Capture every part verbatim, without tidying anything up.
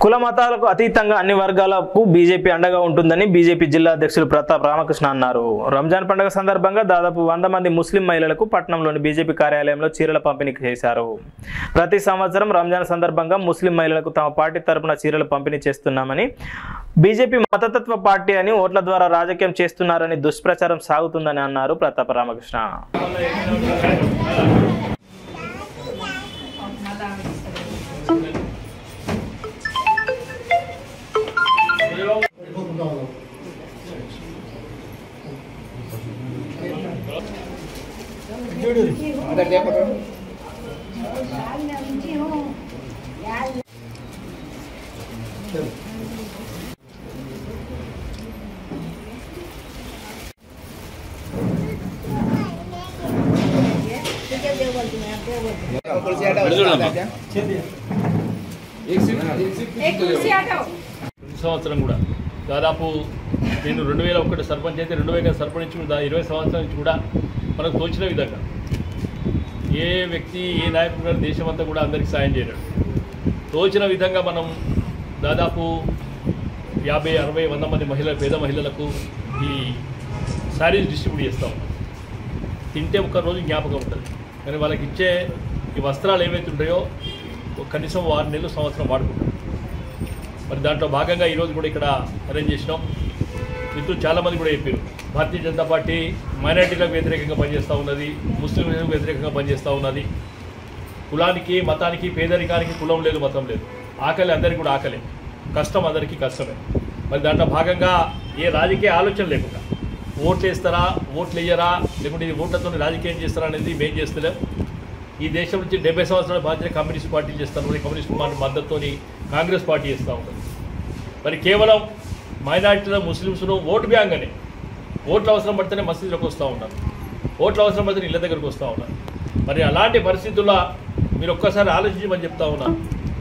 కుల మతాలకు అతీతంగా అన్ని వర్గాలకు బీజేపీ అండగా ఉంటుందని బీజేపీ జిల్లా అధ్యక్షులు ప్రతాప్ రామకృష్ణ అన్నారు. రంజాన్ పండుగ సందర్భంగా దాదాపు వంద మంది ముస్లిం మహిళలకు పట్టణంలోని బీజేపీ కార్యాలయంలో చీరల పంపిణీ చేశారు. ప్రతి సంవత్సరం రంజాన్ సందర్భంగా ముస్లిం మహిళలకు తమ పార్టీ తరపున చీరలు పంపిణీ చేస్తున్నామని, బీజేపీ మతతత్వ పార్టీ అని ఓట్ల ద్వారా రాజకీయం చేస్తున్నారని దుష్ప్రచారం సాగుతుందని అన్నారు ప్రతాప్ రామకృష్ణ. సంవత్సరం కూడా దాదాపు నేను రెండు వేల ఒకటి సర్పంచ్ అయితే రెండు వేల సర్పంచ్ ఇరవై సంవత్సరాల నుంచి కూడా మనకు తోచిన విధంగా ఏ వ్యక్తి ఏ నాయకుడు గారు దేశమంతా కూడా అందరికీ సాయం చేయడం తోచిన విధంగా మనం దాదాపు యాభై అరవై వంద మంది మహిళలు పేద మహిళలకు ఈ శారీస్ డిస్ట్రిబ్యూట్ చేస్తాం. తింటే ఒక్క రోజు జ్ఞాపకం ఉంటుంది, కానీ వాళ్ళకి ఇచ్చే ఈ వస్త్రాలు ఏవైతే ఉంటాయో కనీసం ఆరు నెలలు సంవత్సరం వాడుకుంటాం. మరి దాంట్లో భాగంగా ఈరోజు కూడా ఇక్కడ అరేంజ్ చేసినాం. మిత్రులు చాలామంది కూడా చెప్పారు, భారతీయ జనతా పార్టీ మైనార్టీలకు వ్యతిరేకంగా పనిచేస్తూ ఉన్నది, ముస్లింలకు వ్యతిరేకంగా పనిచేస్తూ ఉన్నది. కులానికి మతానికి పేదరికానికి కులం లేదు, మతం లేదు. ఆకలి అందరికీ కూడా ఆకలే, కష్టం అందరికీ కష్టమే. మరి దాంట్లో భాగంగా ఏ రాజకీయ ఆలోచన లేకుండా ఓట్లు వేస్తారా ఓట్లు వేయరా లేకుంటే ఇది ఓట్లతో రాజకీయం చేస్తారా అనేది మేం చేస్తలేం. ఈ దేశం నుంచి డెబ్బై సంవత్సరాల బాధ్యత కమ్యూనిస్ట్ పార్టీలు చేస్తాను, కమ్యూనిస్ట్ పార్టీ మద్దతుతో కాంగ్రెస్ పార్టీ చేస్తూ ఉంటుంది. మరి కేవలం మైనార్టీల ముస్లిమ్స్ను ఓటు బ్యాంక్ అని ఓట్ల అవసరం పడితేనే మసీదులకు వస్తూ ఉంటారు, ఓట్ల అవసరం పడితే ఇళ్ళ దగ్గరకు వస్తూ ఉన్నారు. మరి అలాంటి పరిస్థితుల్లో మీరు ఒక్కసారి ఆలోచించమని చెప్తా ఉన్నాను.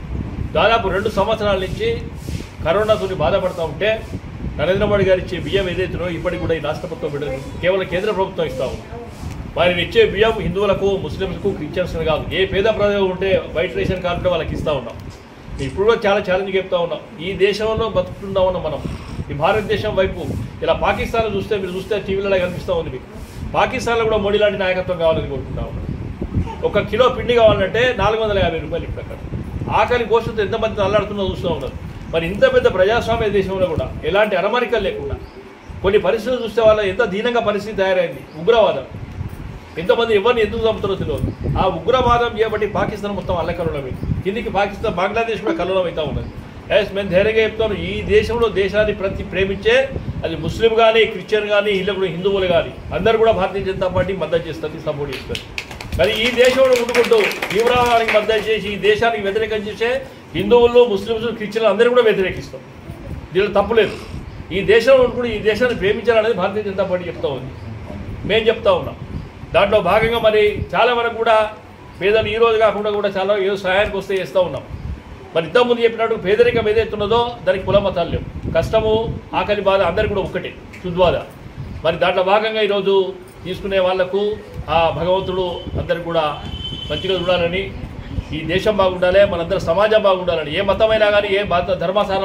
దాదాపు రెండు సంవత్సరాల నుంచి కరోనాతో బాధపడుతూ ఉంటే నరేంద్ర మోడీ గారు ఇచ్చే బియ్యం ఏదైతుందో ఇప్పటికి కూడా ఈ రాష్ట్ర ప్రభుత్వం బిడ్డలు కేవలం కేంద్ర ప్రభుత్వం ఇస్తూ ఉంది. వారిని ఇచ్చే బియ్యం హిందువులకు ముస్లింలకు క్రిస్టియన్స్ కాదు, ఏ పేద ప్రజలు ఉంటే వైట్ రేషన్ కార్డు వాళ్ళకి ఇస్తూ ఉన్నాం. ఇప్పుడు కూడా చాలా ఛాలెంజ్ చెప్తా ఉన్నాం. ఈ దేశంలో బతుకుతుందా ఉన్నాం మనం, ఈ భారతదేశం వైపు. ఇలా పాకిస్తాన్ చూస్తే మీరు చూస్తే టీవీలలో కనిపిస్తూ ఉంది మీకు, పాకిస్తాన్లో కూడా మోడీ లాంటి నాయకత్వం కావాలని కోరుకుంటా ఉన్నాం. ఒక కిలో పిండి కావాలంటే నాలుగు వందల యాభై రూపాయలు ఇప్పుడు అక్కడ. ఆకలి కోసంతో ఎంతమంది అల్లాడుతుందో చూస్తూ ఉన్నారు. మరి ఇంత పెద్ద ప్రజాస్వామ్య దేశంలో కూడా ఎలాంటి అరమరికలు లేకుండా కొన్ని పరిస్థితులు చూస్తే వాళ్ళ ఎంత దీనంగా పరిస్థితి తయారైంది. ఉగ్రవాదం ఎంతమంది ఎవరిని ఎందుకు చంపుతారో తెలియదు. ఆ ఉగ్రవాదం చేయబట్టి పాకిస్తాన్ మొత్తం అల్లకల్లోలమైంది, కిందికి పాకిస్తాన్ బంగ్లాదేశ్ కూడా కల్లోలం అవుతూ ఉన్నది. ఎస్ మేము ధైర్యంగా చెప్తాను, ఈ దేశంలో దేశాన్ని ప్రతి ప్రేమించే అది ముస్లిం కానీ క్రిస్టియన్ కానీ ఇళ్ళ కూడా హిందువులు కానీ అందరూ కూడా భారతీయ జనతా పార్టీ మద్దతు చేస్తుంది, సపోర్ట్ చేస్తుంది. కానీ ఈ దేశంలో ఉండుకుంటూ తీవ్రవాదానికి మద్దతు చేసి ఈ దేశానికి వ్యతిరేకం చేసే హిందువులు ముస్లింలు క్రిస్టియన్లు అందరూ కూడా వ్యతిరేకిస్తాం. దీనిలో తప్పులేదు. ఈ దేశంలో ఉండుకుంటూ ఈ దేశాన్ని ప్రేమించాలనేది భారతీయ జనతా పార్టీ చెప్తా ఉంది, మేము చెప్తా ఉన్నాం. దాంట్లో భాగంగా మరి చాలా వరకు కూడా పేదలు ఈ రోజు కాకుండా కూడా చాలా ఏదో సహాయానికి వస్తే చేస్తూ ఉన్నాం. మరి ఇంతకుముందు చెప్పినట్టు పేదరికం ఏదైతున్నదో దానికి కుల మతాలు లేవు, కష్టము ఆకలి బాధ అందరికీ కూడా ఒక్కటే శుద్ధ్బాధ. మరి దాంట్లో భాగంగా ఈరోజు తీసుకునే వాళ్లకు ఆ భగవంతుడు అందరికి కూడా మంచిగా చూడాలని, ఈ దేశం బాగుండాలి, మనందరం సమాజం బాగుండాలని, ఏ మతమైనా కానీ ఏ ధర్మసార